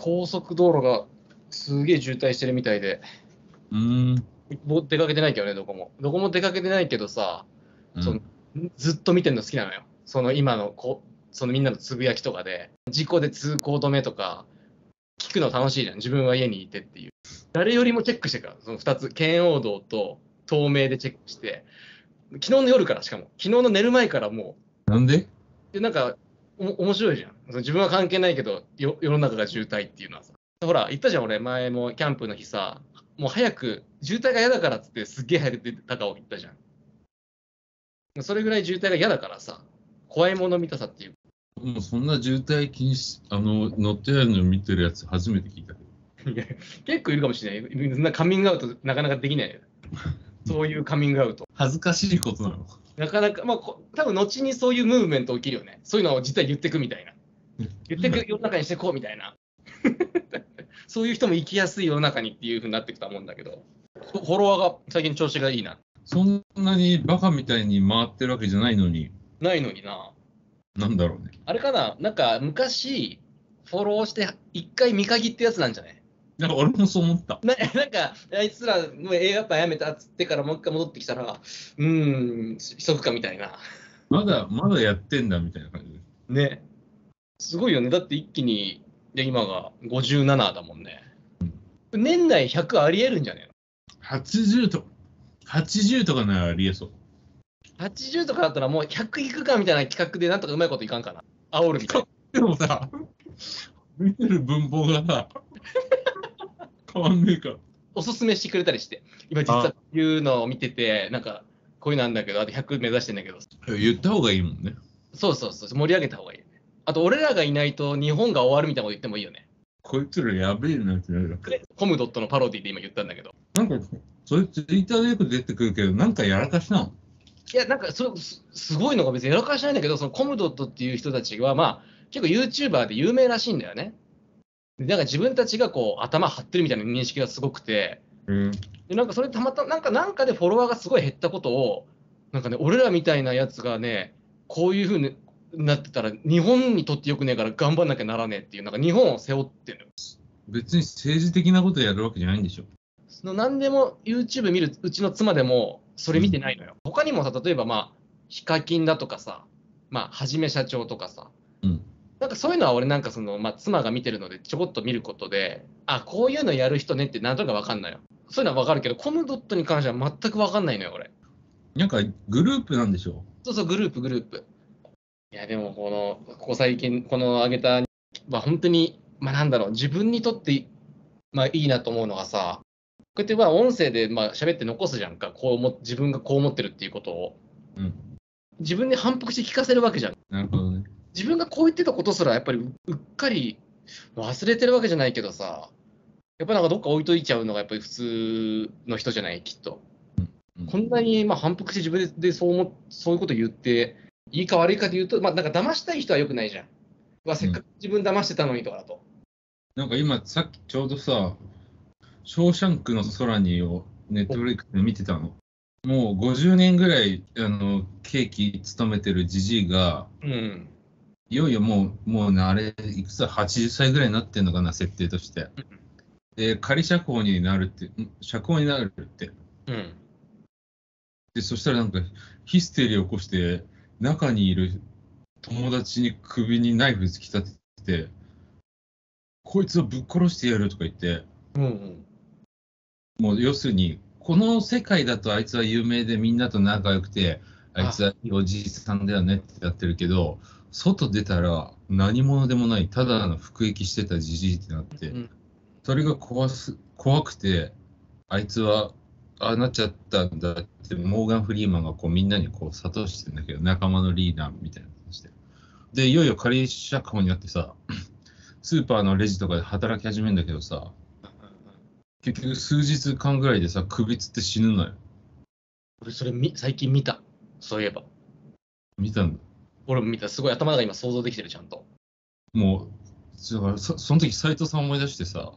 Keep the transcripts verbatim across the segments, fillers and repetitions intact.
高速道路がすげえ渋滞してるみたいで、 うーん。 もう出かけてないけどね、どこも。どこも出かけてないけどさ、 うんそのずっと見てるの好きなのよ。その今のこそのみんなのつぶやきとかで、事故で通行止めとか、聞くの楽しいじゃん。自分は家にいてっていう。誰よりもチェックしてから、そのふたつ、圏央道と東名でチェックして、昨日の夜からしかも、昨日の寝る前からもう。なんで？ で、なんか、お面白いじゃん。その自分は関係ないけどよ、世の中が渋滞っていうのはさ。ほら、言ったじゃん、俺、前もキャンプの日さ、もう早く、渋滞が嫌だからっつって、すっげえ早く出てたかを言ったじゃん。それぐらい渋滞が嫌だからさ、怖いもの見たさっていう。 もうそんな渋滞気にし、あの、乗ってあるの見てるやつ初めて聞いたけど。 いや結構いるかもしれない。そんなカミングアウトなかなかできないよ。そういうカミングアウト。 恥ずかしいことなの。 なかなか、まあ、こ多分後にそういうムーブメント起きるよね。そういうのを実は言ってくみたいな。言ってく世の中にしてこうみたいな。そういう人も生きやすい世の中にっていうふうになってきたもんだけど、フォロワーが最近調子がいいな。 そんなにバカみたいに回ってるわけじゃないのに、 ないのにな。 なんだろうね。 あれかな、なんか昔、フォローして一回見限ってやつなんじゃないなんか俺もそう思った。 ななんか、あいつらもう映画館やめたっつってからもう一回戻ってきたら、うーん、しとくかみたいな。 まだ、まだやってんだみたいな感じで。 ね。すごいよね。だって一気に、で今がごじゅうななだもんね。年内ひゃくありえるんじゃねえの？ はちじゅうと、はちじゅうとかならありえそう。 はちじゅうとかだったらもうひゃくいくかみたいな企画でなんとかうまいこといかんかな。煽るみたいな。 でもさ、見てる文法がさ、変わんねえか。 おすすめしてくれたりして。今実はこういうのを見てて、なんかこういうのなんだけど、あとひゃく目指してんだけど。 言った方がいいもんね。 そうそうそう、盛り上げた方がいいよね。あと俺らがいないと日本が終わるみたいなこと言ってもいいよね。 こいつらやべえなってなる。 コムドットのパロディで今言ったんだけど。 なんか、それツイッターでよく出てくるけど、なんかやらかしなの？ いや、なんかそす、すごいのが別にやらかしないんだけど、そのコムドットっていう人たちは、まあ、結構 YouTuber で有名らしいんだよね。でなんか自分たちがこう頭張ってるみたいな認識がすごくて、 うん。 でなんかそれたまたま、なんかなんかでフォロワーがすごい減ったことを、なんかね、俺らみたいなやつがね、こういうふうになってたら、日本にとってよくねえから頑張んなきゃならねえっていう、なんか日本を背負ってるのよ。 別に政治的なことやるわけじゃないんでしょ。 その何でも YouTube 見るうちの妻でも、それ見てないのよ。他にもさ、例えばまあ、ヒカキンだとかさ、まあ、はじめ社長とかさ、 うん。 なんかそういうのは俺なんかその、まあ、妻が見てるのでちょこっと見ることで、あ、こういうのやる人ねってなんとなくわかんないよ。そういうのはわかるけど、コムドットに関しては全くわかんないのよ、俺。 なんかグループなんでしょ。 そうそう、グループ、グループ。いや、でもこの、ここ最近、この上げた、まあ本当に、まあなんだろう、自分にとって、まあいいなと思うのがさ、こうやってまあ音声でまあ喋って残すじゃんか、こうも自分がこう思ってるっていうことを。 うん。 自分で反復して聞かせるわけじゃん。 なるほどね。 自分がこう言ってたことすらやっぱりううっかり忘れてるわけじゃないけどさ、やっぱなんかどっか置いといちゃうのがやっぱり普通の人じゃない、きっと。 うん、 こんなにまあ反復して自分でそう思そういうこと言って、いいか悪いかで言うと、まあなんか騙したい人はよくないじゃん。わせっかく自分騙してたのにとかだと。 なんか今さっきちょうどさ、ショーシャンクの空にをネットフリックスで見てたの。もうごじゅうねんぐらいあの刑期勤めてるじじいが、 うん。 いよいよもう、もうね、あれ、いくつだ、はちじゅっさいぐらいになってんのかな、設定として。で、仮釈放になるって、ん釈放になるって。 うん。 で、そしたらなんかヒステリーを起こして、中にいる友達に首にナイフ突き立てて、こいつをぶっ殺してやるとか言って、 うんうん。 もう要するに、この世界だとあいつは有名でみんなと仲良くて、あいつはいいおじいさんだよねってやってるけど、外出たら何者でもない、ただの服役してたじじいってなって、 うんそれが怖す怖くて、あいつはああなっちゃったんだって、モーガン・フリーマンがこうみんなにこう諭してるんだけど、仲間のリーダーみたいな感じで。で、いよいよ仮釈放になってさ、スーパーのレジとかで働き始めるんだけどさ、結局数日間ぐらいでさ、首つって死ぬのよ。 俺それみ最近見た。そういえば。 見たんだ。 俺も見た。すごい頭が今想像できてる、ちゃんと。 もう、だからそその時斎藤さん思い出してさ、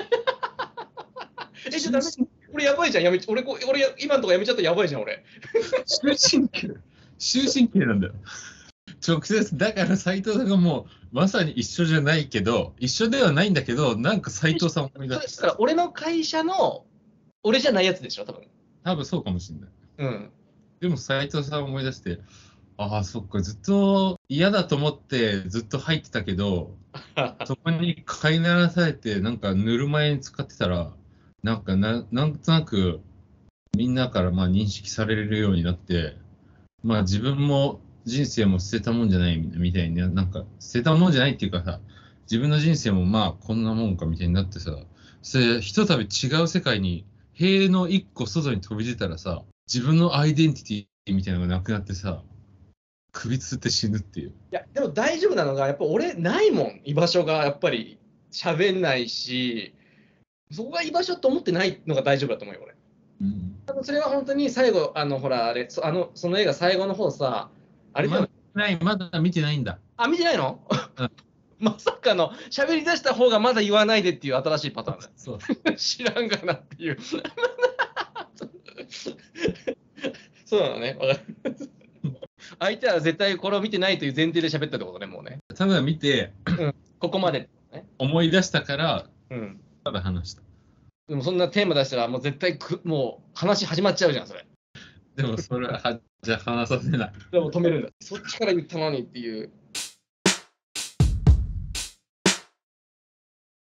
え、ちょっとダメ。俺やばいじゃん。やめ俺こ俺今のとこやめちゃったらやばいじゃん、俺。 終身刑、終身刑なんだよ。 直接、だから斎藤さんがもうまさに一緒じゃないけど、一緒ではないんだけど、なんか斎藤さんを思い出し。 そしたら俺の会社の俺じゃないやつでしょ、多分。 多分そうかもしれない。 うん。 でも斎藤さんを思い出して、ああ、そっか、ずっと嫌だと思ってずっと入ってたけど、そこに飼いならされて、なんかぬるま湯に使ってたら、なんかな、なんとなくみんなからまあ認識されるようになって、まあ自分も人生も捨てたもんじゃないみたいに、なんか捨てたもんじゃないっていうかさ、自分の人生もまあこんなもんかみたいになってさ、それひとたび違う世界に、塀の一個外に飛び出たらさ、自分のアイデンティティみたいなのがなくなってさ、首つって死ぬっていう。 いや、でも大丈夫なのが、やっぱ俺ないもん、居場所がやっぱり喋んないし、そこが居場所と思ってないのが大丈夫だと思うよ、俺。 うん、 多分それは本当に最後、あの、ほら、あれ、そあのその映画最後の方さ、あれでも、 まだない、まだ見てないんだ。 あ、見てないの、 うん、 まさかの、喋り出した方がまだ言わないでっていう新しいパターンだ。 そう。 知らんがなっていう。そうなのね。わかる。相手は絶対これを見てないという前提で喋ったってことね、もうね。 ただ見て、 うん、ここまで、ね。 思い出したから、 うん。 ただ話した。 でもそんなテーマ出したら、もう絶対く、もう話始まっちゃうじゃん、それ。 でもそれは、はじゃあ話させない。 でも止めるんだ。そっちから言ったのにっていう。